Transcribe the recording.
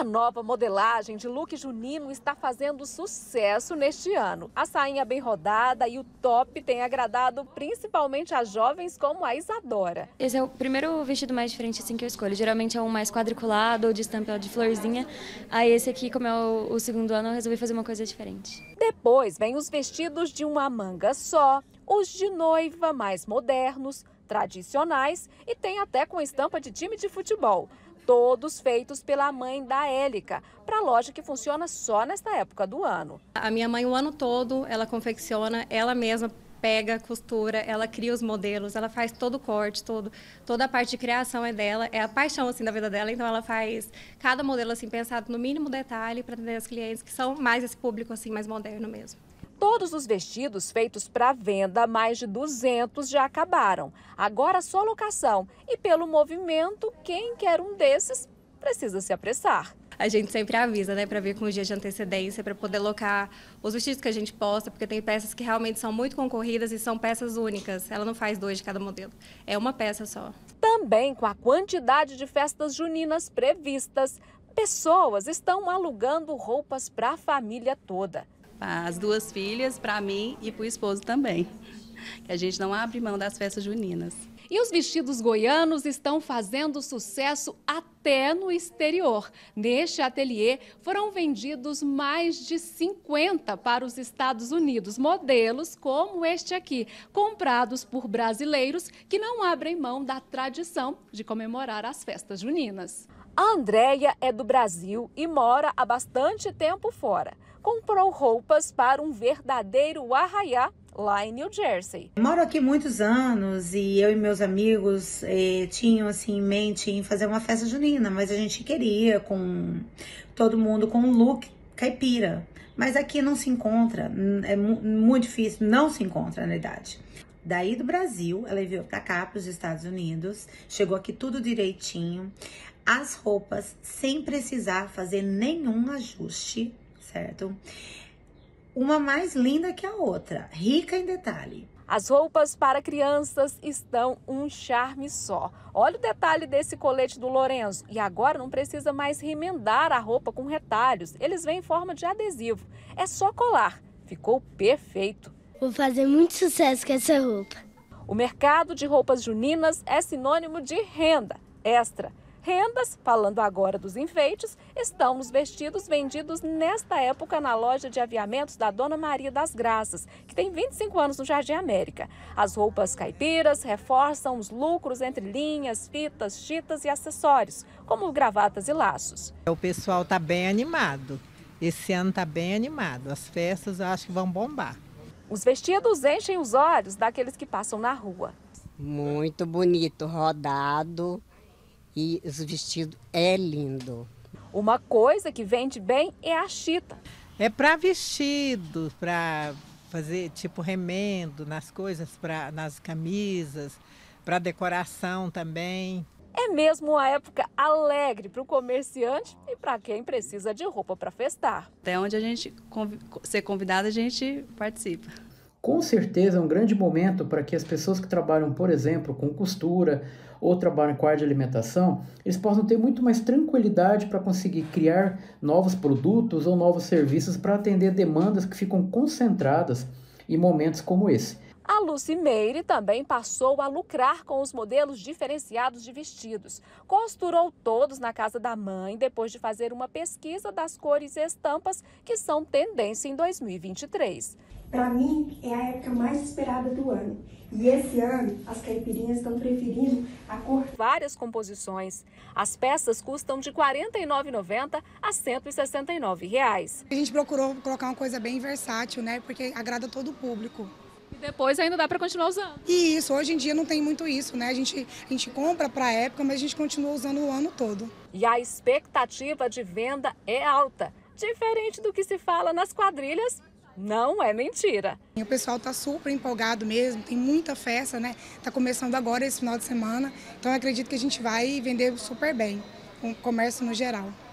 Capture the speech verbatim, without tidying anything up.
nova modelagem de look junino está fazendo sucesso neste ano. A sainha bem rodada e o top têm agradado principalmente a jovens como a Isadora. Esse é o primeiro vestido mais diferente assim que eu escolho. Geralmente é um mais quadriculado ou de estampa de florzinha. Aí esse aqui, como é o, o segundo ano, eu resolvi fazer uma coisa diferente. Depois vem os vestidos de uma manga só, os de noiva mais modernos, tradicionais e tem até com estampa de time de futebol. Todos feitos pela mãe da Élica, para a loja que funciona só nesta época do ano. A minha mãe o ano todo, ela confecciona, ela mesma pega, costura, ela cria os modelos, ela faz todo o corte, todo, toda a parte de criação é dela, é a paixão assim da vida dela, então ela faz cada modelo assim pensado no mínimo detalhe para atender as clientes que são mais esse público assim mais moderno mesmo. Todos os vestidos feitos para venda, mais de duzentos já acabaram. Agora só locação. E pelo movimento, quem quer um desses precisa se apressar. A gente sempre avisa, né, para vir com os dias de antecedência, para poder locar os vestidos que a gente posta, porque tem peças que realmente são muito concorridas e são peças únicas. Ela não faz dois de cada modelo, é uma peça só. Também com a quantidade de festas juninas previstas, pessoas estão alugando roupas para a família toda. As duas filhas, para mim e para o esposo também, que a gente não abre mão das festas juninas. E os vestidos goianos estão fazendo sucesso até no exterior. Neste ateliê foram vendidos mais de cinquenta para os Estados Unidos, modelos como este aqui, comprados por brasileiros que não abrem mão da tradição de comemorar as festas juninas. A Andréia é do Brasil e mora há bastante tempo fora. Comprou roupas para um verdadeiro arraiá lá em New Jersey. Moro aqui muitos anos e eu e meus amigos eh, tinham assim em mente em fazer uma festa junina, mas a gente queria com todo mundo com um look caipira. Mas aqui não se encontra, é muito difícil, não se encontra na idade. Daí do Brasil, ela enviou para cá, para os Estados Unidos, chegou aqui tudo direitinho, as roupas sem precisar fazer nenhum ajuste, certo? Uma mais linda que a outra, rica em detalhe. As roupas para crianças estão um charme só. Olha o detalhe desse colete do Lorenzo. E agora não precisa mais remendar a roupa com retalhos. Eles vêm em forma de adesivo. É só colar. Ficou perfeito. Vou fazer muito sucesso com essa roupa. O mercado de roupas juninas é sinônimo de renda extra. Rendas, falando agora dos enfeites, estão nos vestidos vendidos nesta época na loja de aviamentos da Dona Maria das Graças, que tem vinte e cinco anos no Jardim América. As roupas caipiras reforçam os lucros entre linhas, fitas, chitas e acessórios, como gravatas e laços. O pessoal está bem animado. Esse ano está bem animado. As festas eu acho que vão bombar. Os vestidos enchem os olhos daqueles que passam na rua. Muito bonito, rodado. E os vestidos é lindo. Uma coisa que vende bem é a chita. É para vestido, para fazer tipo remendo nas coisas, pra, nas camisas, para decoração também. É mesmo uma época alegre para o comerciante e para quem precisa de roupa para festar. Até onde a gente ser convidada, a gente participa. Com certeza é um grande momento para que as pessoas que trabalham, por exemplo, com costura ou trabalham com área de alimentação, eles possam ter muito mais tranquilidade para conseguir criar novos produtos ou novos serviços para atender demandas que ficam concentradas em momentos como esse. A Lucy Meire também passou a lucrar com os modelos diferenciados de vestidos. Costurou todos na casa da mãe depois de fazer uma pesquisa das cores e estampas que são tendência em dois mil e vinte e três. Para mim, é a época mais esperada do ano. E esse ano, as caipirinhas estão preferindo a cor... Várias composições. As peças custam de quarenta e nove reais e noventa centavos a cento e sessenta e nove reais. A gente procurou colocar uma coisa bem versátil, né? Porque agrada todo o público. E depois ainda dá para continuar usando. E isso, hoje em dia não tem muito isso, né? A gente, a gente compra para a época, mas a gente continua usando o ano todo. E a expectativa de venda é alta. Diferente do que se fala nas quadrilhas, não é mentira. O pessoal está super empolgado mesmo, tem muita festa, né? Está começando agora esse final de semana, então eu acredito que a gente vai vender super bem, com o comércio no geral.